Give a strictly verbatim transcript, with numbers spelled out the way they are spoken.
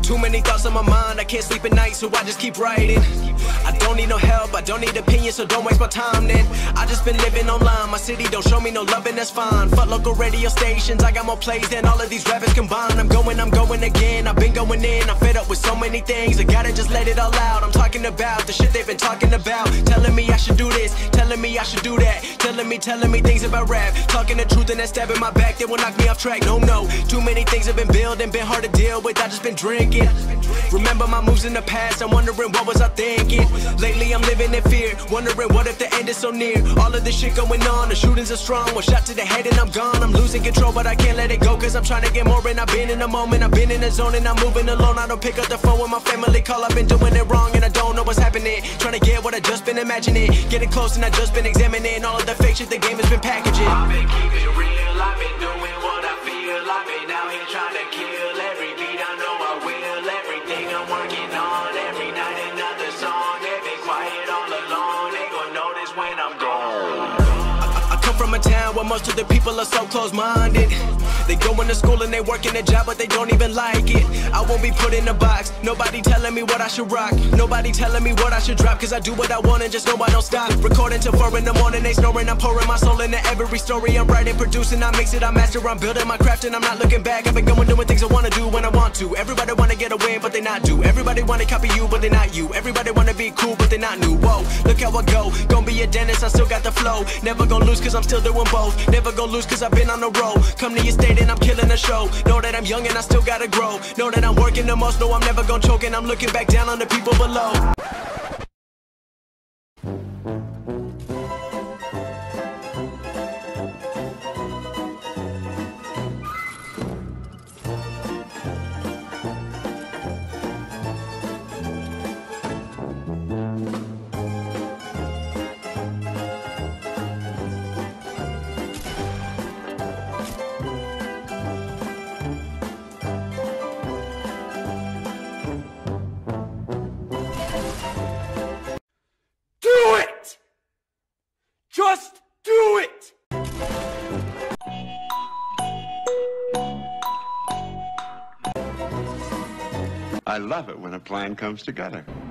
Too many thoughts on my mind, I can't sleep at night, so I just keep writing. I don't need no help, I don't need opinions, so don't waste my time then. I just been living online, my city don't show me no love and that's fine. Fuck local radio stations, I got more plays than all of these rappers combined. I'm going, I'm going again, I've been going in, I'm fed up with so many things. I gotta just let it all out, I'm talking about the shit they've been talking about. Telling me I should do this, telling me I should do that. Telling me, telling me things about rap. Talking the truth and that stab in my back, they will knock me off track. No, no, too many things have been building, been hard to deal with, I just been drinking. Remember my moves in the past, I'm wondering what was I thinking. Lately I'm living in fear, wondering what if the end is so near. All of this shit going on, the shootings are strong. One shot to the head and I'm gone, I'm losing control but I can't let it go. Cause I'm trying to get more and I've been in the moment. I've been in the zone and I'm moving alone. I don't pick up the phone when my family call, I've been doing it wrong and I don't know what's happening. Trying to get what I just been imagining, getting close and I just been examining all of the fake shit the game has been packaging. I've been keeping it real, I've been doing what I feel. I've been out here trying to kill every beat, I know I will. Everything I'm working on, every night another song. They've been quiet all along, they gon' notice when I'm gone. I come from a town where most of the people are so close-minded. They go into school and they work in a job but they don't even like it. I won't be put in a box, nobody telling me what I should rock. Nobody telling me what I should drop, cause I do what I want and just know I don't stop. Recording till four in the morning, they snoring, I'm pouring my soul into every story. I'm writing, producing, I mix it, I master, I'm building my craft and I'm not looking back. I've been going doing things I wanna do when I want to. Everybody wanna get a win but they not do. Everybody wanna copy you but they not you. Everybody wanna be cool but they not new. Whoa, look how I go, gonna be a dentist, I still got the flow. Never gonna lose cause I'm still doing both. Never gonna lose cause I've been on the road. Come to your state and I'm killing the show. Know that I'm young and I still gotta grow. Know that I'm working the most, know I'm never gonna choke. And I'm looking back down on the people below. Do it! Just do it! I love it when a plan comes together.